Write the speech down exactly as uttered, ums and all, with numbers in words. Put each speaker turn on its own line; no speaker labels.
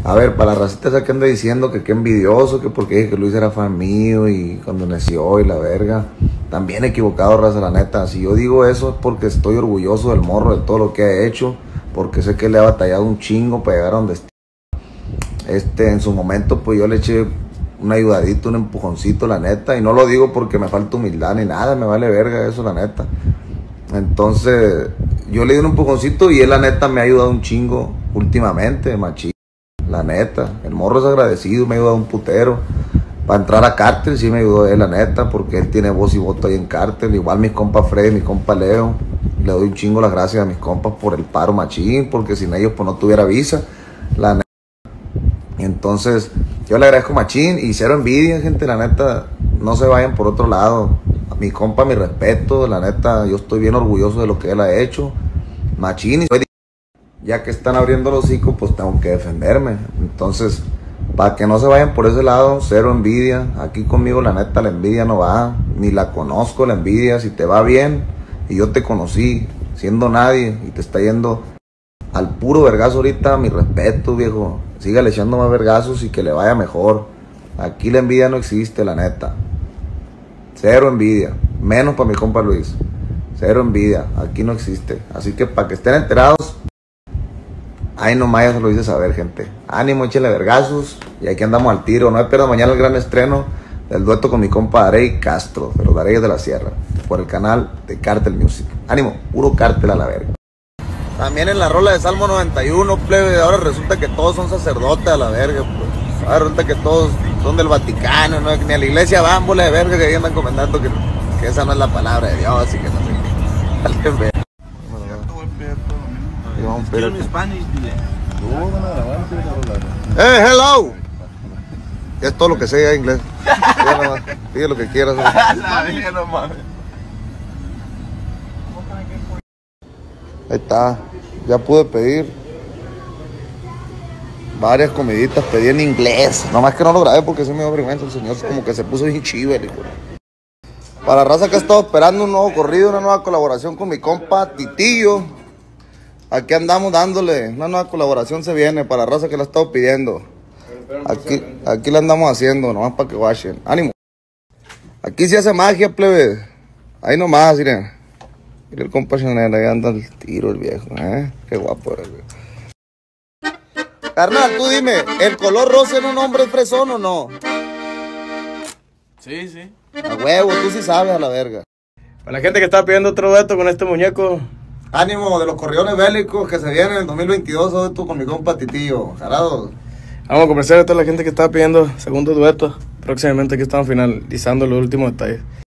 A ver, para la racita esa que anda diciendo que qué envidioso, que porque dije que Luis era fan mío y cuando nació y la verga. También equivocado, raza, la neta. Si yo digo eso es porque estoy orgulloso del morro, de todo lo que ha hecho, porque sé que le ha batallado un chingo para llegar a donde está. Este, en su momento, pues yo le eché un ayudadito, un empujoncito, la neta. Y no lo digo porque me falta humildad ni nada, me vale verga eso, la neta. Entonces, yo le di un empujoncito y él, la neta, me ha ayudado un chingo últimamente, machín. La neta, el morro es agradecido, me ha ayudado un putero. Para entrar a Cártel sí me ayudó él, la neta, porque él tiene voz y voto ahí en Cártel. Igual mis compas Freddy, mi compa Leo. Le doy un chingo las gracias a mis compas por el paro machín, porque sin ellos pues no tuviera visa, la neta. Entonces, yo le agradezco machín y cero envidia, gente, la neta. No se vayan por otro lado. A mi compa, mi respeto, la neta, yo estoy bien orgulloso de lo que él ha hecho. Machín, y ya que están abriendo los hocico, pues tengo que defenderme. Entonces, para que no se vayan por ese lado, cero envidia. Aquí conmigo, la neta, la envidia no va. Ni la conozco, la envidia. Si te va bien, y yo te conocí siendo nadie, y te está yendo al puro vergazo ahorita, mi respeto, viejo. Sígale echando más vergazos y que le vaya mejor. Aquí la envidia no existe, la neta. Cero envidia. Menos para mi compa Luis. Cero envidia. Aquí no existe. Así que para que estén enterados, ahí nomás ya se lo hice saber, gente. Ánimo, échenle vergazos. Y aquí andamos al tiro. No espero mañana el gran estreno del dueto con mi compa Darey Castro, de los Dareyes de la Sierra, por el canal de Cartel Music. Ánimo, puro Cartel a la verga. También en la rola de Salmo noventa y uno, plebe, ahora resulta que todos son sacerdotes a la verga, pues. Ahora resulta que todos son del Vaticano, ¿no? Ni a la iglesia van, bola de verga, que ahí andan comentando que, que esa no es la palabra de Dios, así que no sé qué. Dale, verga. ¡Eh, hello! Es todo lo que sé ya inglés. Pide lo que quieras. Ahí está, ya pude pedir varias comiditas, pedí en inglés. Nomás que no lo grabé porque se me dio vergüenza, el señor como que se puso bien chivo. Para la raza que ha estado esperando un nuevo corrido, una nueva colaboración con mi compa Titillo. Aquí andamos dándole, una nueva colaboración se viene para la raza que la ha estado pidiendo. Aquí, aquí la andamos haciendo, nomás para que vayan. Ánimo. Aquí se hace magia, plebe. Ahí nomás, miren. Mira el compa Chanel, ahí anda el tiro el viejo, ¿eh? Qué guapo era el viejo. Carnal, tú dime, ¿el color rosa en un hombre fresón o no?
Sí, sí.
A huevo, tú sí sabes a la verga.
Para la gente que está pidiendo otro dueto con este muñeco.
Ánimo de los corriones bélicos que se vienen en el dos mil veintidós, todo esto con mi compa Titillo. Jarados.
Vamos a comenzar a toda la gente que está pidiendo segundo dueto. Próximamente aquí estamos finalizando los últimos detalles.